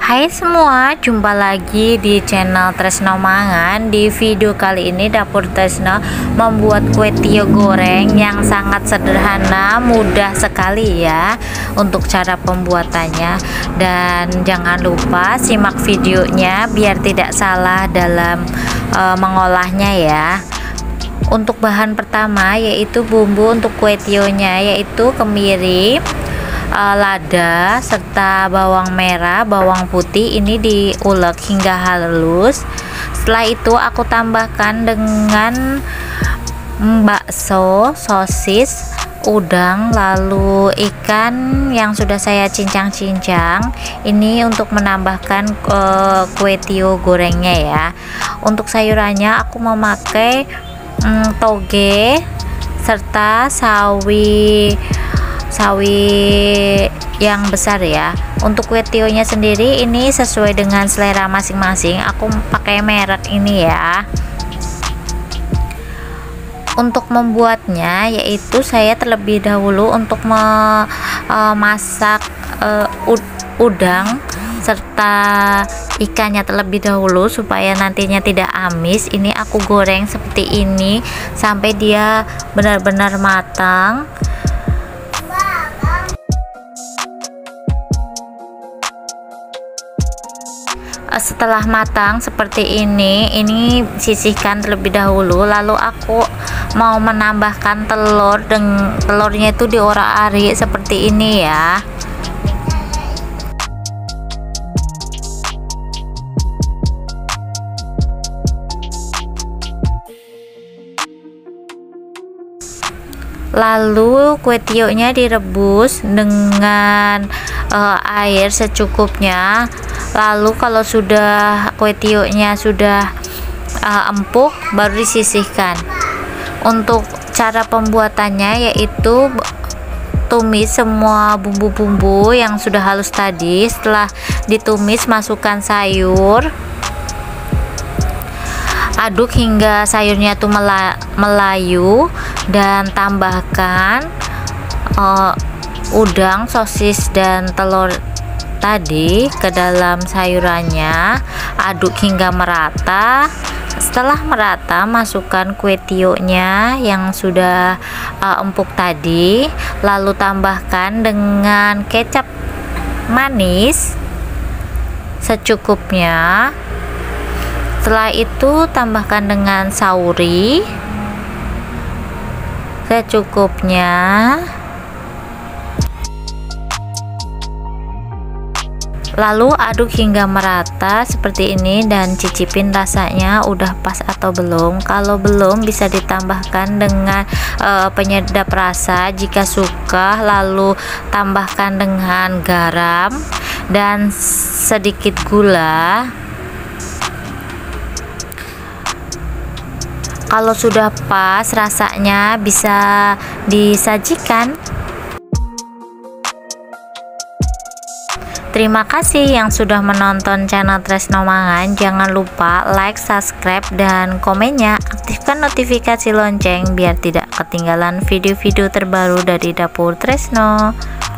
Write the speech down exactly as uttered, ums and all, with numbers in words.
Hai semua, jumpa lagi di channel Tresno Mangan. Di video kali ini Dapur Tresno membuat kue tio goreng yang sangat sederhana, mudah sekali ya untuk cara pembuatannya. Dan jangan lupa simak videonya biar tidak salah dalam uh, mengolahnya ya. Untuk bahan pertama yaitu bumbu untuk kue tionya, yaitu kemiri, Uh, lada serta bawang merah, bawang putih. Ini diulek hingga halus. Setelah itu aku tambahkan dengan bakso, sosis, udang, lalu ikan yang sudah saya cincang-cincang. Ini untuk menambahkan uh, kue tio gorengnya ya. Untuk sayurannya aku memakai um, toge serta sawi sawi yang besar ya. Untuk kue tionya sendiri ini sesuai dengan selera masing-masing, aku pakai merek ini ya. Untuk membuatnya yaitu saya terlebih dahulu untuk memasak uh, ud udang serta ikannya terlebih dahulu supaya nantinya tidak amis. Ini aku goreng seperti ini sampai dia benar-benar matang. Setelah matang seperti ini, ini sisihkan terlebih dahulu. Lalu aku mau menambahkan telur, dan telurnya itu diorak-arik seperti ini ya. Lalu kue tionya direbus dengan uh, air secukupnya. Lalu kalau sudah kue tionya sudah uh, empuk, baru disisihkan. Untuk cara pembuatannya yaitu tumis semua bumbu-bumbu yang sudah halus tadi. Setelah ditumis, masukkan sayur, aduk hingga sayurnya tuh melayu, dan tambahkan uh, udang, sosis, dan telur tadi ke dalam sayurannya. Aduk hingga merata. Setelah merata, masukkan kue tionya yang sudah uh, empuk tadi, lalu tambahkan dengan kecap manis secukupnya. Setelah itu tambahkan dengan sauri secukupnya. Lalu aduk hingga merata seperti ini dan cicipin rasanya udah pas atau belum. Kalau belum, bisa ditambahkan dengan uh, penyedap rasa jika suka. Lalu tambahkan dengan garam dan sedikit gula. Kalau sudah pas rasanya, bisa disajikan. Terima kasih yang sudah menonton channel Tresno Mangan. Jangan lupa like, subscribe, dan komennya. Aktifkan notifikasi lonceng biar tidak ketinggalan video-video terbaru dari Dapur Tresno.